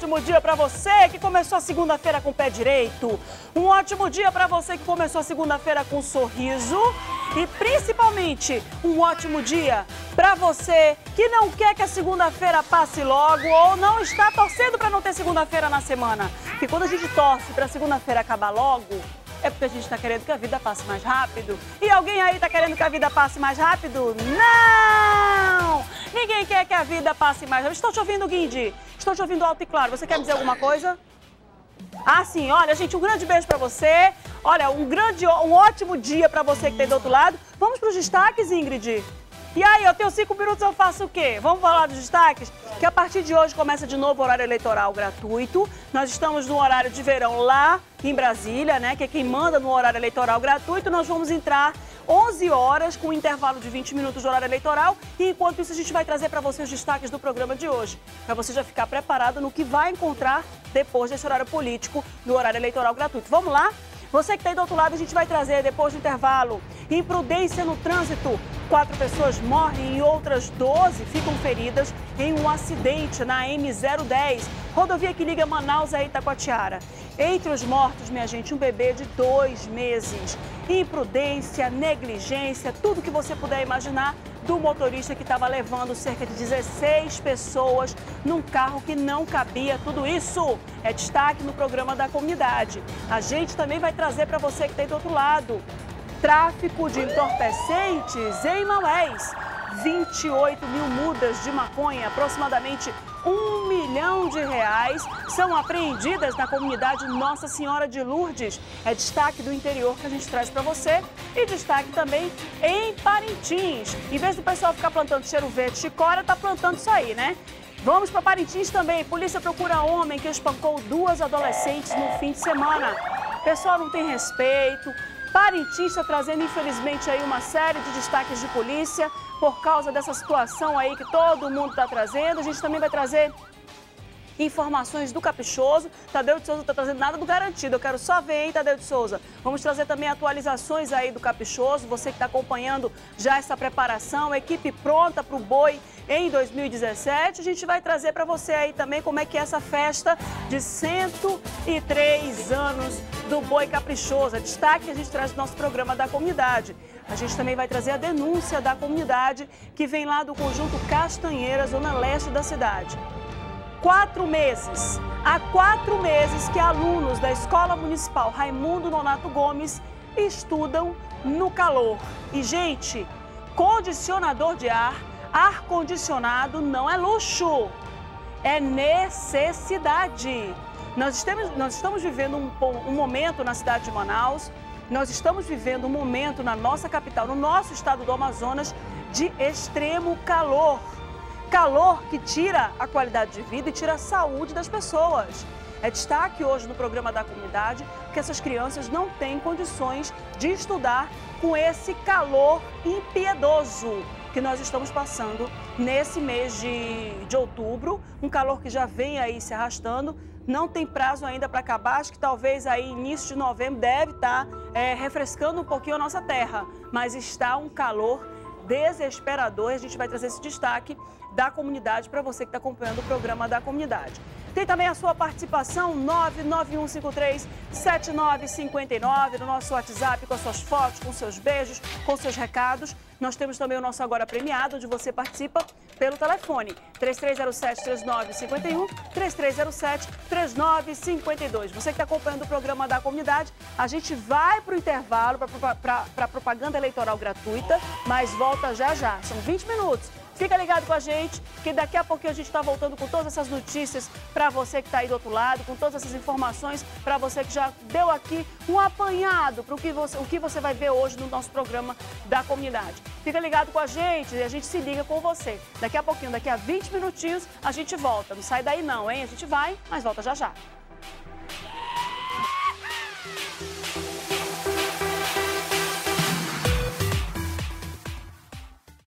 ótimo dia para você que começou a segunda-feira com o pé direito. Um ótimo dia para você que começou a segunda-feira com um sorriso. E principalmente, um ótimo dia para você que não quer que a segunda-feira passe logo ou não está torcendo para não ter segunda-feira na semana. Porque quando a gente torce para a segunda-feira acabar logo, é porque a gente está querendo que a vida passe mais rápido. E alguém aí está querendo que a vida passe mais rápido? Não! Ninguém quer que a vida passe mais rápido. Estou te ouvindo, Guindy. Estou te ouvindo alto e claro. Você quer dizer alguma coisa? Ah, sim. Olha, gente, um grande beijo para você. Olha, um ótimo dia para você que está aí do outro lado. Vamos para os destaques, Ingrid? E aí, eu tenho 5 minutos, eu faço o quê? Vamos falar dos destaques? Que a partir de hoje começa de novo o horário eleitoral gratuito. Nós estamos no horário de verão lá em Brasília, né? Que é quem manda no horário eleitoral gratuito. Nós vamos entrar 11 horas com um intervalo de 20 minutos de horário eleitoral. E enquanto isso, a gente vai trazer para você os destaques do programa de hoje. Para você já ficar preparado no que vai encontrar depois desse horário político no horário eleitoral gratuito. Vamos lá? Você que está aí do outro lado, a gente vai trazer depois do intervalo. Imprudência no trânsito. 4 pessoas morrem e outras 12 ficam feridas em um acidente na M010, rodovia que liga Manaus a Itacoatiara. Entre os mortos, minha gente, um bebê de 2 meses. Imprudência, negligência, tudo que você puder imaginar do motorista que estava levando cerca de 16 pessoas num carro que não cabia. Tudo isso é destaque no programa da comunidade. A gente também vai trazer para você que está aí do outro lado. Tráfico de entorpecentes em Maués. 28 mil mudas de maconha, aproximadamente R$1 milhão, são apreendidas na comunidade Nossa Senhora de Lourdes. É destaque do interior que a gente traz para você e destaque também em Parintins. Em vez do pessoal ficar plantando cheiro verde, chicória, tá plantando isso aí, né? Vamos para Parintins também. Polícia procura homem que espancou 2 adolescentes no fim de semana. O pessoal não tem respeito. Parintins está trazendo, infelizmente, aí uma série de destaques de polícia por causa dessa situação aí que todo mundo está trazendo. A gente também vai trazer informações do Caprichoso. Tadeu de Souza não está trazendo nada do garantido. Eu quero só ver, hein, Tadeu de Souza? Vamos trazer também atualizações aí do Caprichoso. Você que está acompanhando já essa preparação, equipe pronta para o boi em 2017. A gente vai trazer para você aí também como é que é essa festa de 103 anos do Boi Caprichoso. É destaque que a gente traz no nosso programa da comunidade. A gente também vai trazer a denúncia da comunidade que vem lá do conjunto Castanheira, zona leste da cidade. 4 meses. Há 4 meses que alunos da Escola Municipal Raimundo Nonato Gomes estudam no calor. E, gente, condicionador de ar-condicionado não é luxo, é necessidade. Nós estamos vivendo um momento na cidade de Manaus, nós estamos vivendo um momento na nossa capital, no nosso estado do Amazonas, de extremo calor. Calor que tira a qualidade de vida e tira a saúde das pessoas. É destaque hoje no programa da comunidade que essas crianças não têm condições de estudar com esse calor impiedoso que nós estamos passando nesse mês de outubro. Um calor que já vem aí se arrastando, não tem prazo ainda para acabar. Acho que talvez aí início de novembro deve estar refrescando um pouquinho a nossa terra. Mas está um calor desesperador. A gente vai trazer esse destaque da comunidade para você que está acompanhando o programa da comunidade. Tem também a sua participação, 99153-7959, no nosso WhatsApp, com as suas fotos, com seus beijos, com seus recados. Nós temos também o nosso Agora Premiado, onde você participa pelo telefone 3307-3951, 3307-3952. Você que está acompanhando o programa da comunidade, a gente vai para o intervalo, para a propaganda eleitoral gratuita, mas volta já já, são 20 minutos. Fica ligado com a gente, que daqui a pouquinho a gente está voltando com todas essas notícias para você que está aí do outro lado, com todas essas informações para você que já deu aqui um apanhado para o que você vai ver hoje no nosso programa da comunidade. Fica ligado com a gente e a gente se liga com você. Daqui a pouquinho, daqui a 20 minutinhos, a gente volta. Não sai daí não, hein? A gente vai, mas volta já já.